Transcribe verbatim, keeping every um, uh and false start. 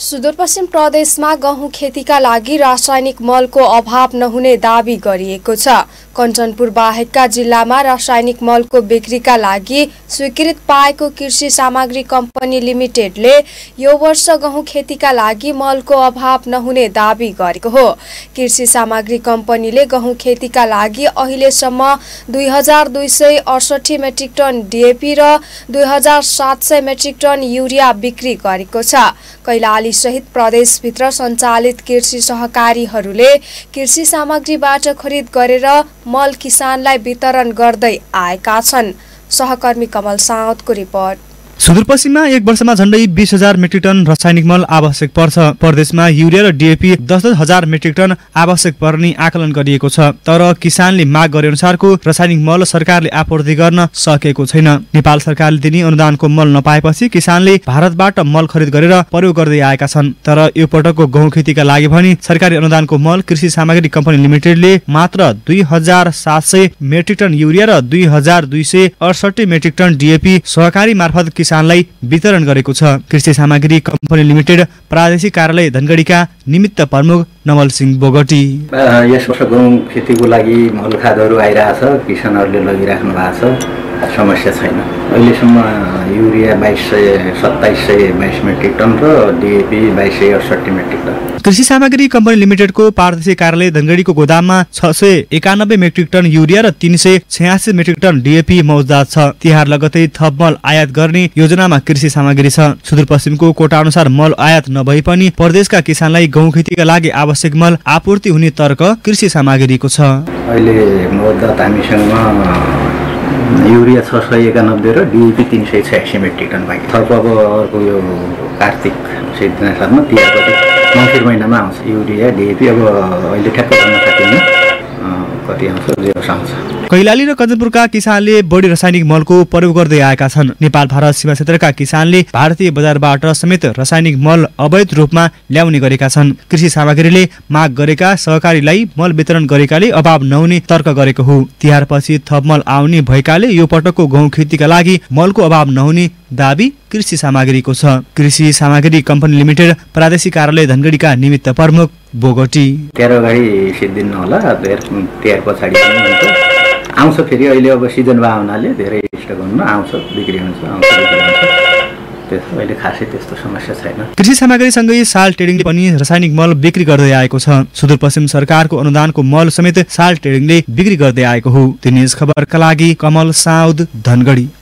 सुदूरपश्चिम प्रदेशमा गहुँ खेतीका लागि रासायनिक मलको अभाव नहुने दाबी गरिएको छ। कञ्चनपुर बाहेकका जिल्लामा रासायनिक मलको बिक्रीका लागि स्वीकृत पाएको कृषि सामग्री कम्पनी लिमिटेडले यो वर्ष गहुँ खेतीका लागि मलको अभाव नहुने दाबी गरेको हो। कृषि सामग्री कम्पनीले गहुँ खेतीका लागि अहिलेसम्म दुई हजार दुई सय अडसठी मेट्रिक टन डिएपी र दुई हजार सात सय मेट्रिक टन युरिया बिक्री गरेको छ। कैलाली सहित प्रदेशभित्र सञ्चालित कृषि सहकारीहरूले कृषि सामग्रीबाट खरिद गरेर मल किसानलाई वितरण गर्दै आएका छन्। सहकर्मी कमल साउदको रिपोर्ट। सुदूरपश्चिममा एक वर्षमा झण्डै बीस हजार मेट्रिक टन रासायनिक मल आवश्यक पर्छ। प्रदेशमा युरिया र डिएपी दस दस हजार मेट्रिक टन आवश्यक पर्ने आकलन गरिएको छ। तर किसानले माग गरे अनुसारको रासायनिक मल सरकारले आपूर्ति गर्न सकेको छैन। नेपाल सरकारले दिने अनुदानको मल नपाएपछि किसानले भारतबाट मल खरिद गरेर प्रयोग गर्दै आएका छन्। तर यो पटकको गहुँ खेतीका लागि भने सरकारी अनुदानको मल कृषि सामग्री कम्पनी लिमिटेडले मात्र दुई हजार सात सय मेट्रिक टन युरिया र दुई हजार दुई सय अडसठी मेट्रिक टन डिएपी सहकारी मार्फत किसानलाई वितरण गरेको छ। कृषि सामग्री कम्पनी लिमिटेड प्रादेशिक कार्यालय धनगढीका निमित्त प्रमुख नवल सिंह बोगटी। यस वर्ष गहुँ खेतीको लागि मल खादहरू आइरहेछ, किसानहरूले लगिराख्नु भएको छ, समस्या छैन। अहिलेसम्म युरिया बाइस सय सत्ताइस सय बाइस मेट्रिक टन र डिएपी बाइस सय अडसठी मेट्रिक टन। कृषि सामग्री कम्पनी लिमिटेडको प्रादेशिक कार्यालय धनगढीको गोदाममा छ सय एकानब्बे मेट्रिक टन युरिया र तीन सय छयासी मेट्रिक टन डिएपी मौजूद छ। तिहार लगतै थप मल आयात गर्ने योजनामा कृषि सामग्री छ। सुदूरपश्चिमको कोटा अनुसार मल आयात नभए पनि प्रदेशका किसानलाई गहुँ खेतीका लागि आवश्यक मल आपूर्ति हुने तर्क कृषि सामग्रीको छ। अहिले मौजूद हामीसँग युरिया छ सय एकानब्बे र डिएपी तीन सय छयासी मेट्रिक टन बाँकी। थप अब अर्को यो कार्तिक चैतमा तिहारपछि मङ्सिर महिनामा आउँछ युरिया डिएपी। अब अहिले ठ्याक्क भन्न सकिन्न कति आउँछ जे आउँछ। कैलाली र कञ्चनपुरका किसानले बढी रासायनिक मलको प्रयोग गर्दै आएका छन्। नेपाल भारत सीमा क्षेत्रका किसानले भारतीय बजारबाट समेत रासायनिक मल अवैध रूपमा ल्याउने गरेका छन्। कृषि सामग्रीले माग गरेका सहकारीलाई मल वितरण गरेकाले अभाव नहुने तर्क गरेको हो। तिहारपछि थप मल आउने भएकाले यो पटकको गहुँ खेतीका लागि मलको अभाव नहुने दाबी कृषि सामग्रीको छ। कृषि सामग्री कम्पनी लिमिटेड प्रादेशिक कार्यालय धनगढीका निमित्त प्रमुख बोगटी। तेह्र अगाडि सिद्धिन्न होला, तिहार पछाडि आउँछ। फेरि अहिले अब सिजन भए हुनाले धेरै स्टक हुन्न, आउँछ, बिक्री हुन्छ, आउँछ, बिक्री हुन्छ। त्यसो अहिले खासै त्यस्तो समस्या छैन। कृषि सामग्रीसँगै साल ट्रेडिङले पनि रासायनिक मल बिक्री गर्दै आएको छ। सुदूरपश्चिम सरकारको अनुदानको मल समेत साल ट्रेडिङले बिक्री गर्दै आएको हो। दिनेश खबरका लागि कमल साउद, धनगढी।